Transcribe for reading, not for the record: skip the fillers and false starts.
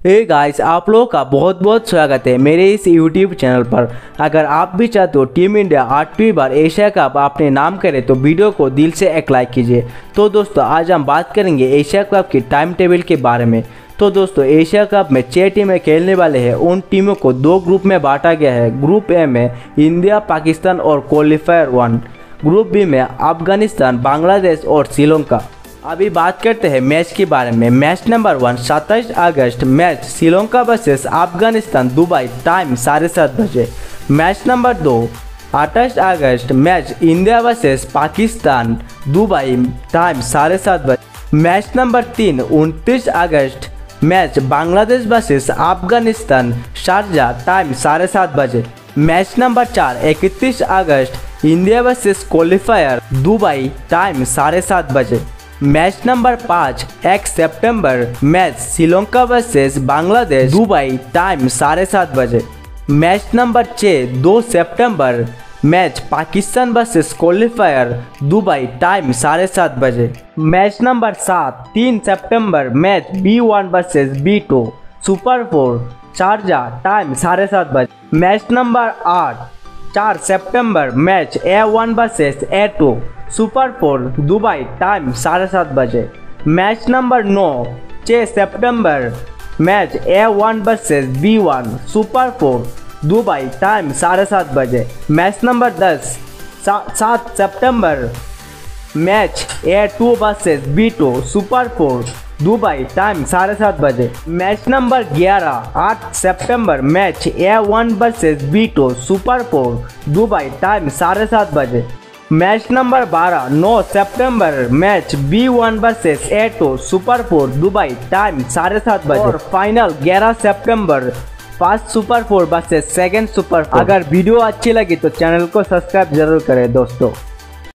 Hey guys, आप लोगों का बहुत बहुत स्वागत है मेरे इस YouTube चैनल पर। अगर आप भी चाहते हो टीम इंडिया 8वीं बार एशिया कप अपने नाम करे तो वीडियो को दिल से एक लाइक कीजिए। तो दोस्तों, आज हम बात करेंगे एशिया कप की टाइम टेबल के बारे में। तो दोस्तों, एशिया कप में 6 टीमें खेलने वाले हैं। उन टीमों को 2 ग्रुप में बांटा गया है। ग्रुप ए में इंडिया, पाकिस्तान और क्वालिफायर 1। ग्रुप बी में अफगानिस्तान, बांग्लादेश और श्रीलंका। अभी बात करते हैं मैच के बारे में। मैच नंबर 1 27 अगस्त match Sri Lanka versus Afghanistan, Dubai, time 7:30 बजे। मैच नंबर 2 28 अगस्त match India versus Pakistan, Dubai, time 7:30 बजे। मैच नंबर 3 29 अगस्त match Bangladesh versus Afghanistan, Sharjah, time 7:30 बजे। मैच नंबर 4 31 अगस्त India versus qualifier, Dubai, time 7:30 बजे। मैच नंबर 5 1 सितंबर match Sri Lanka versus Bangladesh, Dubai, time 7:30 बजे। मैच नंबर 6 2 सितंबर match Pakistan versus qualifier, Dubai, time 7:30 बजे। Match number 7 3 सितंबर match B1 versus B2, super 4, Sharjah, time 7:30 बजे। Match number 8 4 सितंबर match A1 versus A2, super 4, Dubai, time 7:30 बजे। Match number 9 6 सितंबर match A1 versus B1, super 4, Dubai, time 7:30 बजे। Match number 10 7 सितंबर match A2 versus B2, super 4, Dubai, time 7:30 बजे। Match number 11 8 सितंबर match A1 versus B2, super 4, Dubai, time 7:30 बजे। Match number 12 9 सितंबर match B1 versus A2, super 4, Dubai, time 7:30 बजे। और final 11 सितंबर first super 4 versus second super 4। अगर video अच्छी लगी तो चैनल को सब्सक्राइब जरूर करें दोस्तों।